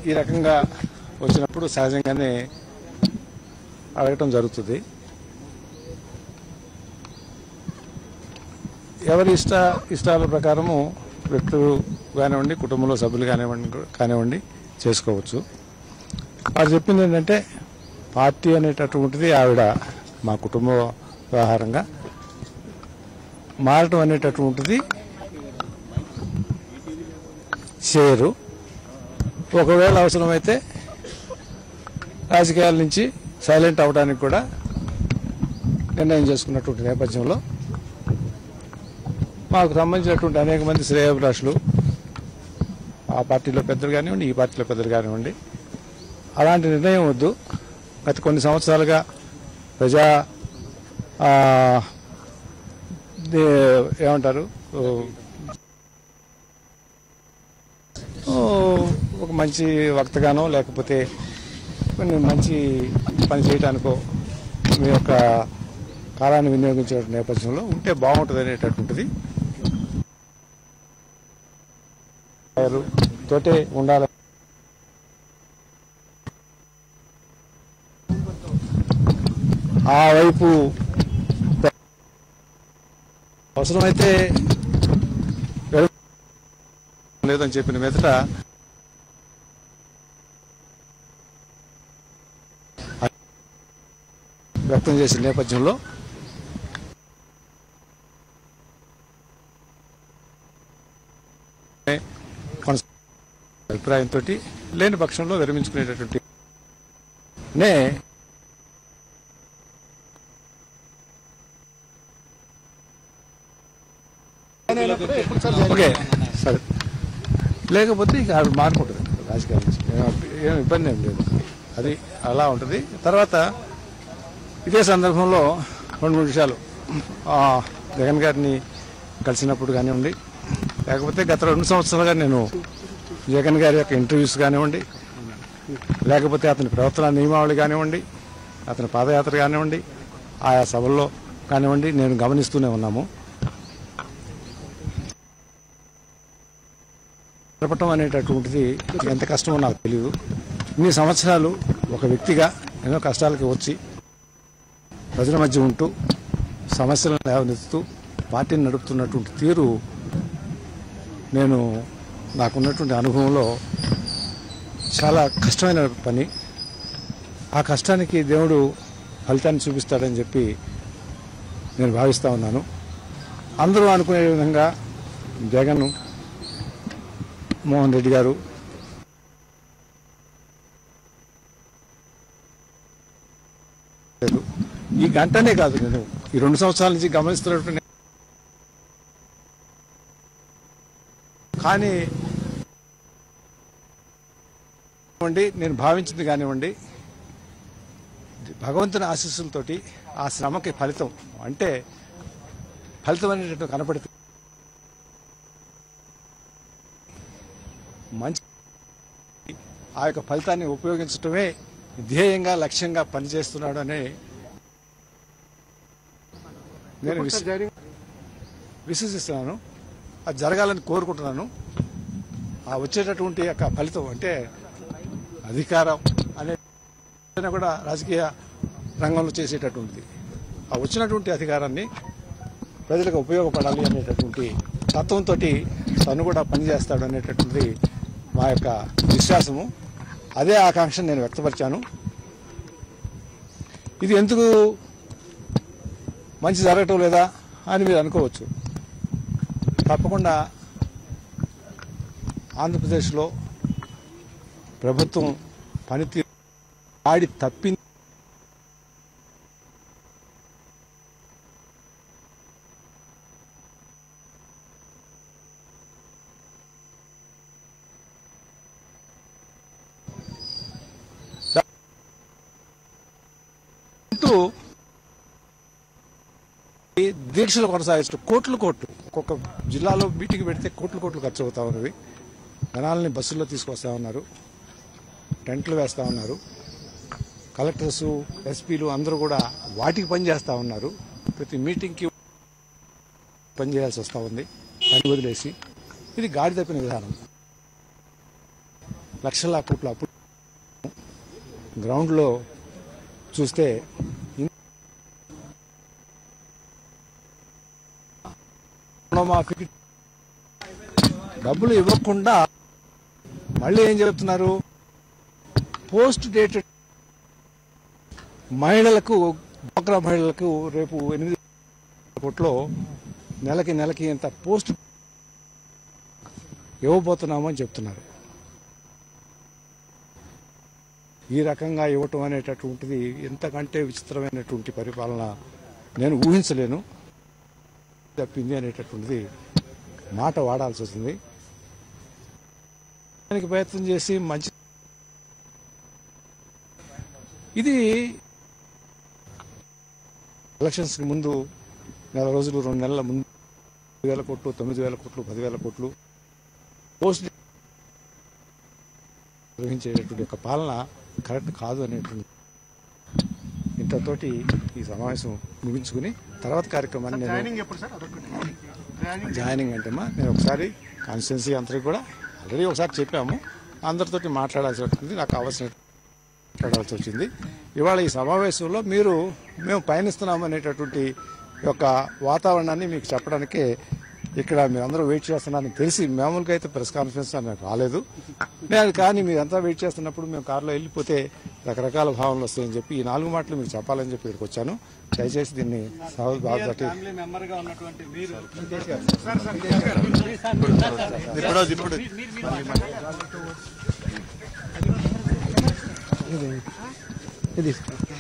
ఈ రకంగా వచ్చినప్పుడు సహజంగానే అడగటం జరుగుతుంది. ఎవరి ఇష్టాల ప్రకారము వ్యక్తులు కానివ్వండి, కుటుంబంలో సభ్యులు కానివ్వండి చేసుకోవచ్చు. వారు చెప్పింది ఏంటంటే పార్టీ అనేటటువంటిది ఆవిడ మా కుటుంబ వ్యవహారంగా మారటం అనేటటువంటిది చేయరు. ఒకవేళ అవసరమైతే రాజకీయాల నుంచి సైలెంట్ అవడానికి కూడా నిర్ణయం చేసుకున్నటువంటి నేపథ్యంలో మాకు సంబంధించినటువంటి అనేక మంది శ్రేయోభిలాషులు ఆ పార్టీలో పెద్దలు కానివ్వండి, ఈ పార్టీలో పెద్దలు కానివ్వండి, అలాంటి నిర్ణయం వద్దు. గత కొన్ని సంవత్సరాలుగా ప్రజా ఏమంటారు ఒక మంచి వక్తగానో లేకపోతే కొన్ని మంచి పని చేయడానికో మీ యొక్క కాలాన్ని వినియోగించే నేపథ్యంలో ఉంటే బాగుంటుంది అనేటటువంటిది తోటే ఉండాలి. ఆ వైపు అవసరమైతే లేదని చెప్పిన మీదట వ్యక్తం చేసిన నేపథ్యంలో అభిప్రాయంతో లేని పక్షంలో విరమించుకునేటటువంటి ఓకే సరే, లేకపోతే ఇక ఆవిడ మారుకుంటుంది రాజకీయాల నుంచి, ఏం ఇబ్బంది ఏం లేదు. అది అలా ఉంటుంది. తర్వాత ఇదే సందర్భంలో 2-3 విషయాలు జగన్ గారిని కలిసినప్పుడు కానివ్వండి, లేకపోతే గత 2 సంవత్సరాలుగా నేను జగన్ గారి యొక్క ఇంటర్వ్యూస్ కానివ్వండి, లేకపోతే అతని ప్రవర్తన నియమావళి కానివ్వండి, అతని పాదయాత్ర కానివ్వండి, ఆయా సభల్లో కానివ్వండి నేను గమనిస్తూనే ఉన్నాము. జరపటం అనేటటువంటిది ఎంత కష్టమో నాకు తెలియదు. ఇన్ని సంవత్సరాలు ఒక వ్యక్తిగా ఎన్నో కష్టాలకి వచ్చి ప్రజల మధ్య ఉంటూ సమస్యలను లేవనెత్తుతూ పార్టీని నడుపుతున్నటువంటి తీరు నేను నాకున్నటువంటి అనుభవంలో చాలా కష్టమైన పని. ఆ కష్టానికి దేవుడు ఫలితాన్ని చూపిస్తాడని చెప్పి నేను భావిస్తూ ఉన్నాను. అందరూ అనుకునే విధంగా జగన్ మోహన్ రెడ్డి గారు ఈ గంటనే కాదు, నేను ఈ 2 సంవత్సరాల నుంచి గమనిస్తున్నటువంటి, కానీ నేను భావించింది కానివ్వండి, భగవంతుని ఆశీస్సులతోటి ఆ శ్రమకి ఫలితం అంటే ఫలితం అనేటట్టు కనపడుతుంది. మంచి ఆ యొక్క ఫలితాన్ని ఉపయోగించడమే ధ్యేయంగా లక్ష్యంగా పనిచేస్తున్నాడు అని నేను విశ్వసిస్తున్నాను. అది జరగాలని కోరుకుంటున్నాను. ఆ వచ్చేటటువంటి యొక్క ఫలితం అంటే అధికారం అనే కూడా రాజకీయ రంగంలో చేసేటటువంటిది. ఆ వచ్చినటువంటి అధికారాన్ని ప్రజలకు ఉపయోగపడాలి అనేటటువంటి తత్వంతో తను కూడా పనిచేస్తాడు అనేటటువంటిది మా యొక్క విశ్వాసము. అదే ఆకాంక్షను నేను వ్యక్తపరిచాను. ఇది ఎందుకు మంచి జరగటం లేదా అని మీరు అనుకోవచ్చు. తప్పకుండా ఆంధ్రప్రదేశ్లో ప్రభుత్వం పనితీరు ఆడి తప్పింది. దీక్షలు కొనసాగిస్తూ కోట్లు ఒక్కొక్క జిల్లాలో మీటింగ్ పెడితే కోట్లు ఖర్చు అవుతా ఉన్నవి. జనాలని బస్సుల్లో తీసుకొస్తా ఉన్నారు, టెంట్లు వేస్తా ఉన్నారు. కలెక్టర్స్, ఎస్పీలు అందరూ కూడా వాటికి పని చేస్తూ ఉన్నారు. ప్రతి మీటింగ్కి పని చేయాల్సి వస్తూ ఉంది, పని వదిలేసి. ఇది గాడి తప్పిన విధానం. లక్షల కోట్ల అప్పు గ్రౌండ్లో చూస్తే రుణమాఫీకి డబ్బులు ఇవ్వకుండా మళ్ళీ ఏం చెబుతున్నారు, పోస్ట్ డేటెడ్ మహిళలకు, డ్వాక్రా మహిళలకు రేపు 8 కోట్లు నెలకి ఎంత పోస్ట్ ఇవ్వబోతున్నామని చెప్తున్నారు. ఈ రకంగా ఇవ్వటం అనేటటువంటిది ఎంతకంటే విచిత్రమైనటువంటి పరిపాలన నేను ఊహించలేను. తప్పింది అనేటటువంటిది మాట వాడాల్సి వస్తుంది. దానికి ప్రయత్నం చేసి మంచి ఇది ఎలక్షన్స్ కి ముందు 4 రోజులు 2 నెలల ముందు 10,000 కోట్లు, 9,000 కోట్లు, 10,000 కోట్లు పోస్ట్ నిర్వహించేటటువంటి ఒక పాలన కరెక్ట్ కాదు అనేటువంటి ఇంతతోటి ఈ సమావేశం ముగించుకుని తర్వాత కార్యక్రమాన్ని జాయినింగ్ అంటేమా నేను ఒకసారి కాన్స్టిట్యున్సీ అందరికీ కూడా ఆల్రెడీ ఒకసారి చెప్పాము. అందరితోటి మాట్లాడాల్సి వచ్చింది, నాకు అవసరం మాట్లాడాల్సి వచ్చింది. ఇవాళ ఈ సమావేశంలో మేము పయనిస్తున్నాము అనేటటువంటి యొక్క వాతావరణాన్ని మీకు చెప్పడానికే ఇక్కడ మీరందరూ వెయిట్ చేస్తున్నారని తెలిసి, మామూలుగా అయితే ప్రెస్ కాన్ఫరెన్స్ నాకు రాలేదు నేను, కానీ మీరంతా వెయిట్ చేస్తున్నప్పుడు మేము కారులో వెళ్ళిపోతే రకరకాల భావనలు వస్తాయని చెప్పి ఈ 4 మాటలు మీకు చెప్పాలని చెప్పి ఇక్కడికి వచ్చాను. దయచేసి దీన్ని బాధపట్టి ఇది